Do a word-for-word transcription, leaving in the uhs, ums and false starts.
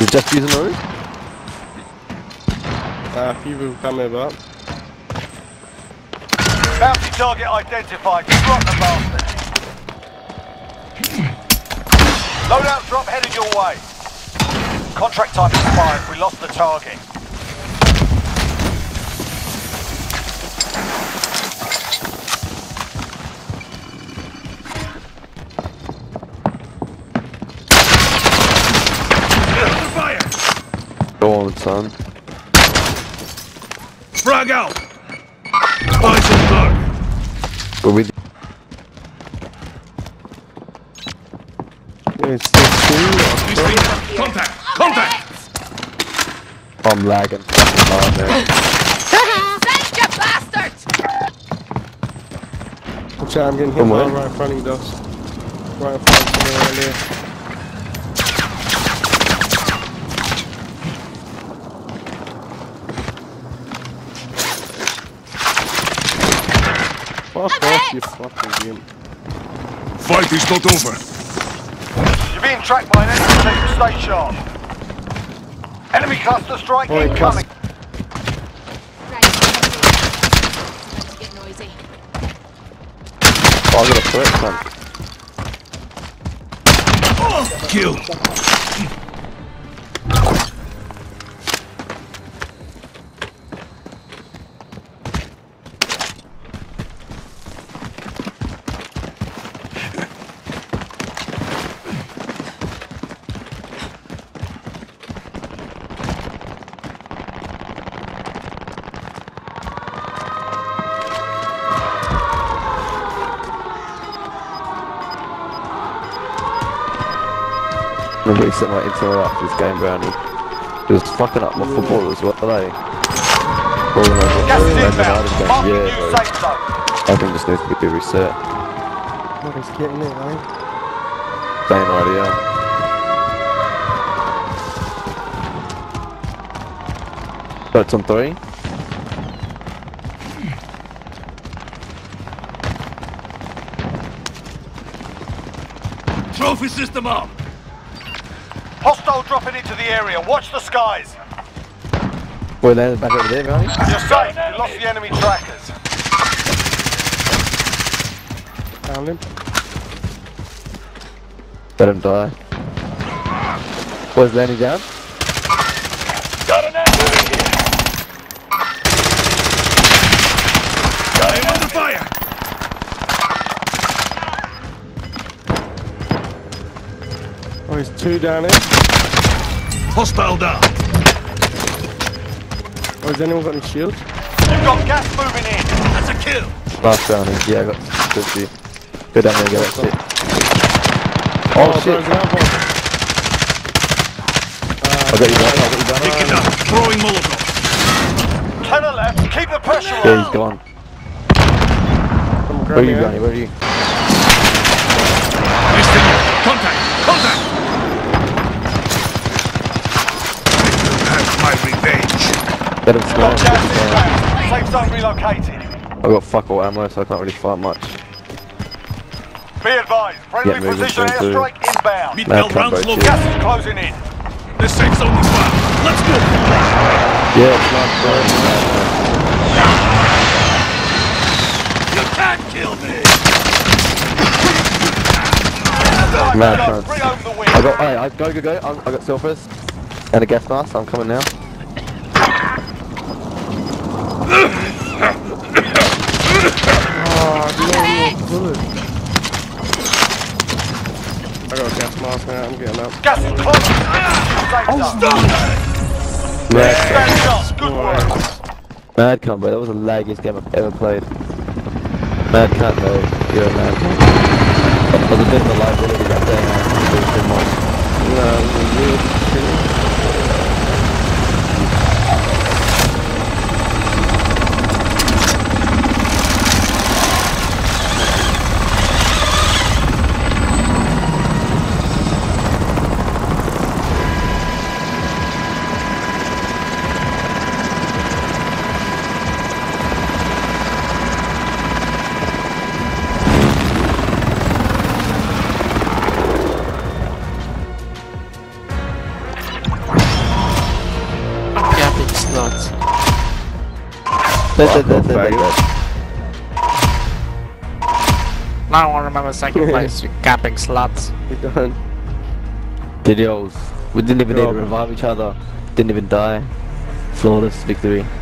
just using the roof? Uh, a few people coming about. Bounty target identified. Drop the bastard. Loadout drop headed your way. Contract time expired. We lost the target. Go on, son. Frag out! Find some blood! Go with It's sixteen. Contact! Contact! I'm lagging. Oh, man. Send you bastards! Watch out, I'm getting hit From by where? right in front of you, Dust. Right in front of me around here. Fuck off, you fucking game. Fight is not over. You're being tracked by an enemy team. Stay sharp. Enemy cluster strike Oh, it incoming. Right. Get noisy. Oh, I got a threat, son. Kill. I'm really set my internet up this game, Brownie. It was fucking up my footballers, what are they? Balling over. Gas is Over inbound. the Marking yeah, new bro. safe zone. I think this needs to be reset. What is getting it, right? Same idea. So it's on three. Trophy system up! Hostile dropping into the area. Watch the skies. Well, they're back over there, Brownie. You're safe. You lost the enemy trackers. Found him. Let him die. Was Lenny down? Got an enemy here. I am under fire! Oh, there's two down here. Hostile down! Oh, has anyone got any shields? You've got gas moving in. That's a kill! Last Brownie. Yeah, I got fifty. Go down there and get that shit. Oh, Oh, shit! there's another one. I got you down, I got you down. Picking up, throwing Molotov. Ten left. Keep the pressure Yeah, on. he's gone. Someone Where grab are me you, out. Brownie? Where are you? Listen, contact! Contact! I will have my revenge. Let him Got score. gas inbound. Safe zone relocated. I got fuck all ammo, so I can't really fight much. Be advised. Friendly Yeah, moving precision soon too. airstrike inbound. Mid Man, bell come rounds back located. here. Gas is closing in. The safe zone is fire. Let's go! Yeah, it's not good. You can't kill me! Mad Go, chance. bring home the win. I got, hey, I go, go, go. I, I got silvers and a gas mask. I'm coming now. Oh, no bullet. I got a gas mask now, I'm getting up. Gas is closing. Safe zone. Mad, Stand shot. Good work. mad cunt, bro. That was the laggiest game I've ever played. Mad cunt, though. You're a mad cunt. I was a bit of a liability that day, man. It was too much. No, it was a real shit. nuts. Dead, dead, dead, dead, dead, dead. Now I want to remember second place, you camping sluts. You done? Didios. We didn't even need to Go. revive each other. Didn't even die. Flawless victory.